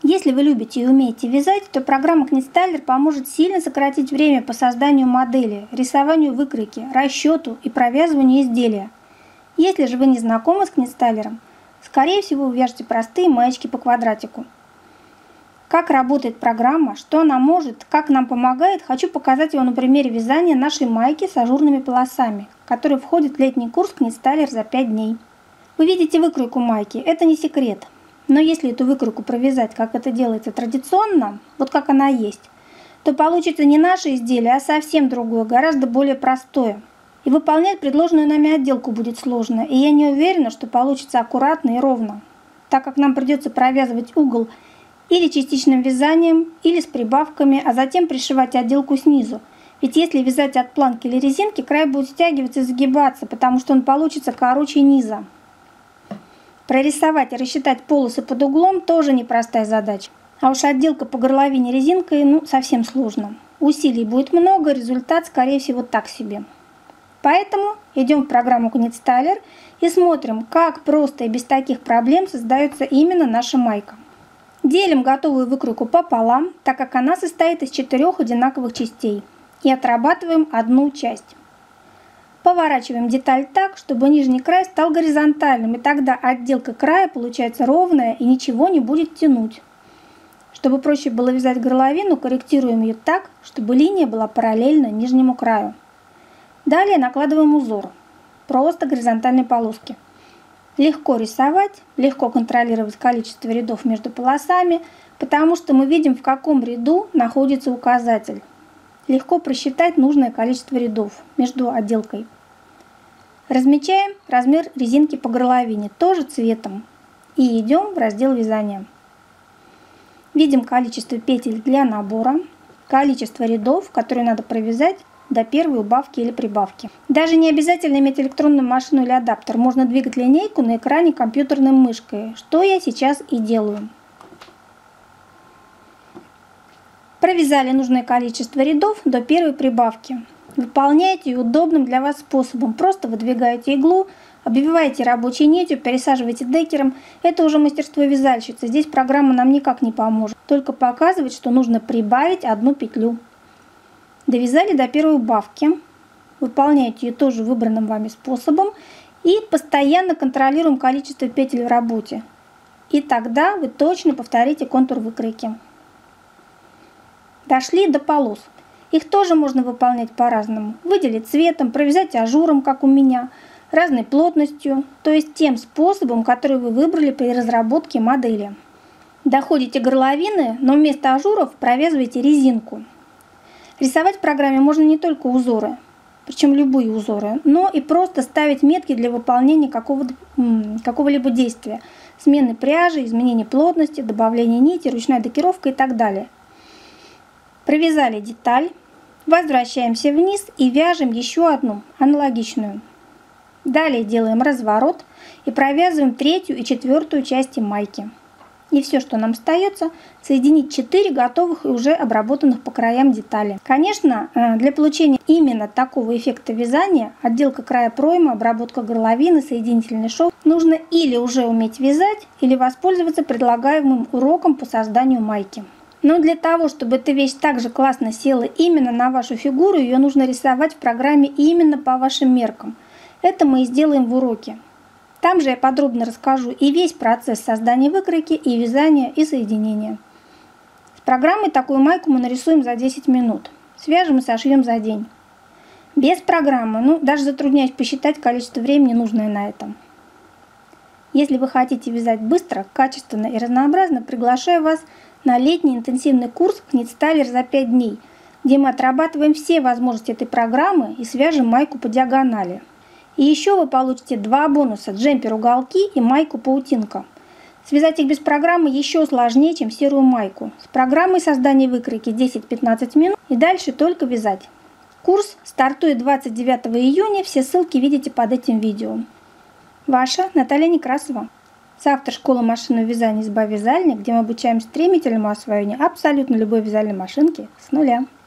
Если вы любите и умеете вязать, то программа Knitstyler поможет сильно сократить время по созданию модели, рисованию выкройки, расчету и провязыванию изделия. Если же вы не знакомы с Knitstyler, скорее всего вы вяжете простые маечки по квадратику. Как работает программа, что она может, как нам помогает, хочу показать вам на примере вязания нашей майки с ажурными полосами, который входит в летний курс Knitstyler за 5 дней. Вы видите выкройку майки, это не секрет. Но если эту выкройку провязать, как это делается традиционно, вот как она есть, то получится не наше изделие, а совсем другое, гораздо более простое. И выполнять предложенную нами отделку будет сложно, и я не уверена, что получится аккуратно и ровно, так как нам придется провязывать угол или частичным вязанием, или с прибавками, а затем пришивать отделку снизу. Ведь если вязать от планки или резинки, край будет стягиваться и загибаться, потому что он получится короче низа. Прорисовать и рассчитать полосы под углом тоже непростая задача. А уж отделка по горловине резинкой совсем сложно. Усилий будет много, результат скорее всего так себе. Поэтому идем в программу Knitstyler и смотрим, как просто и без таких проблем создается именно наша майка. Делим готовую выкройку пополам, так как она состоит из 4 одинаковых частей, и отрабатываем одну часть. Поворачиваем деталь так, чтобы нижний край стал горизонтальным, и тогда отделка края получается ровная и ничего не будет тянуть. Чтобы проще было вязать горловину, корректируем ее так, чтобы линия была параллельна нижнему краю. Далее накладываем узор, просто горизонтальные полоски. Легко рисовать, легко контролировать количество рядов между полосами, потому что мы видим, в каком ряду находится указатель. Легко просчитать нужное количество рядов между отделкой. Размечаем размер резинки по горловине, тоже цветом. И идем в раздел вязания. Видим количество петель для набора, количество рядов, которые надо провязать до первой убавки или прибавки. Даже не обязательно иметь электронную машину или адаптер, можно двигать линейку на экране компьютерной мышкой, что я сейчас и делаю. Провязали нужное количество рядов до первой прибавки. Выполняйте ее удобным для вас способом. Просто выдвигаете иглу, обвиваете рабочей нитью, пересаживаете декером. Это уже мастерство вязальщицы. Здесь программа нам никак не поможет. Только показывает, что нужно прибавить одну петлю. Довязали до первой убавки. Выполняйте ее тоже выбранным вами способом. И постоянно контролируем количество петель в работе. И тогда вы точно повторите контур выкройки. Дошли до полос. Их тоже можно выполнять по-разному. Выделить цветом, провязать ажуром, как у меня, разной плотностью, то есть тем способом, который вы выбрали при разработке модели. Доходите горловины, но вместо ажуров провязывайте резинку. Рисовать в программе можно не только узоры, причем любые узоры, но и просто ставить метки для выполнения какого-либо действия. Смены пряжи, изменение плотности, добавление нити, ручная декировка и так далее. Провязали деталь, возвращаемся вниз и вяжем еще одну аналогичную. Далее делаем разворот и провязываем третью и четвертую части майки. И все, что нам остается, соединить 4 готовых и уже обработанных по краям детали. Конечно, для получения именно такого эффекта вязания, отделка края проймы, обработка горловины, соединительный шов, нужно или уже уметь вязать, или воспользоваться предлагаемым уроком по созданию майки. Но для того, чтобы эта вещь также классно села именно на вашу фигуру, ее нужно рисовать в программе именно по вашим меркам. Это мы и сделаем в уроке. Там же я подробно расскажу и весь процесс создания выкройки, и вязания, и соединения. С программой такую майку мы нарисуем за 10 минут. Свяжем и сошьем за день. Без программы, даже затрудняюсь посчитать количество времени, нужное на это. Если вы хотите вязать быстро, качественно и разнообразно, приглашаю вас на летний интенсивный курс Knitstyler за 5 дней, где мы отрабатываем все возможности этой программы и свяжем майку по диагонали. И еще вы получите 2 бонуса: джемпер уголки и майку паутинка. Связать их без программы еще сложнее, чем серую майку. С программой создания выкройки 10-15 минут и дальше только вязать. Курс стартует 29 июня, все ссылки видите под этим видео. Ваша Наталья Некрасова. Соавтор школы машинного вязания «Изба вязальня», где мы обучаем стремительному освоению абсолютно любой вязальной машинки с нуля.